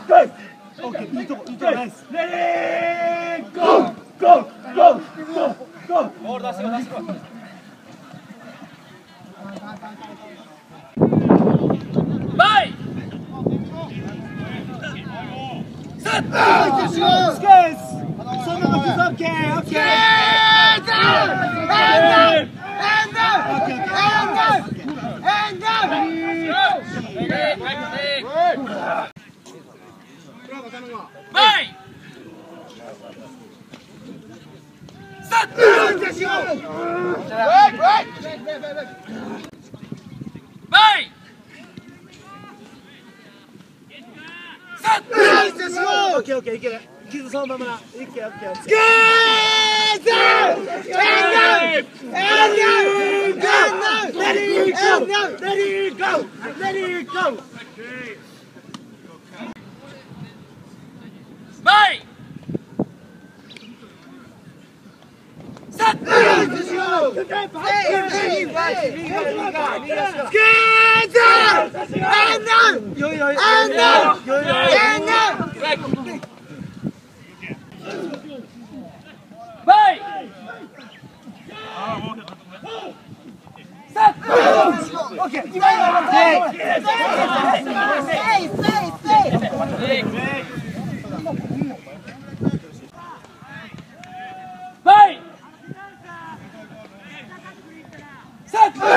オッケー、いいとこ、ナイス。レディーゴーゴーゴーゴーゴー。ボール出してこい、出してこい。バイ。セット。スケース。そのままオッケー、オッケバイセットバイセットオッケーオッケーいける傷そのままな。いけオッケーオッケースケーバイセットバイセットオッケーバイセット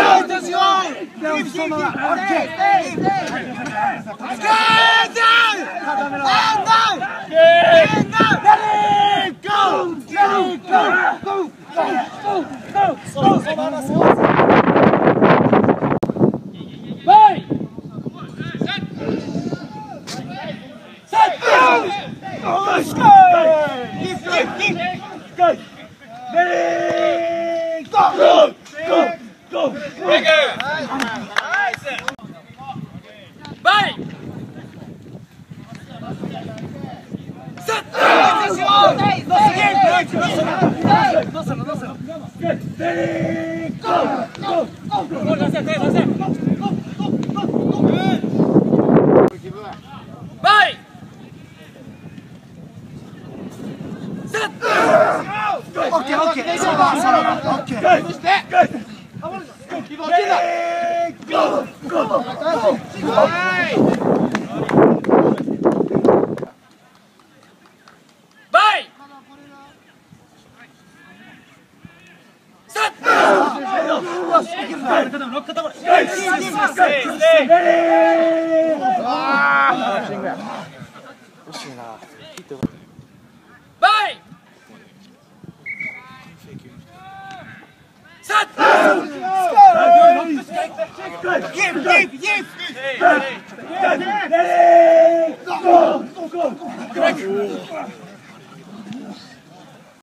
Go!